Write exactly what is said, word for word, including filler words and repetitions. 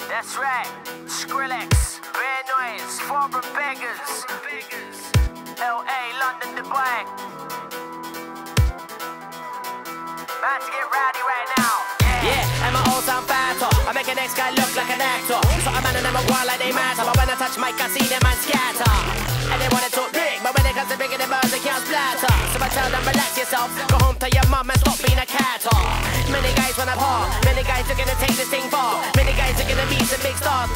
That's right, Skrillex, Bad Noise, Former Beggars, L A, London, Dubai. About to get rowdy right now. Yeah, yeah, and my old sound fatter. I make the next guy look like an actor. So a man and them a wild like they matter. But when I touch mic, I see them man scatter. And they wanna talk big, but when it comes to bigger the birds, they can't splatter. So I tell them, relax yourself, go home to your mum and stop being a catter. Many guys wanna par, many guys are gonna take this thing far. Many guys are gonna be some big stars.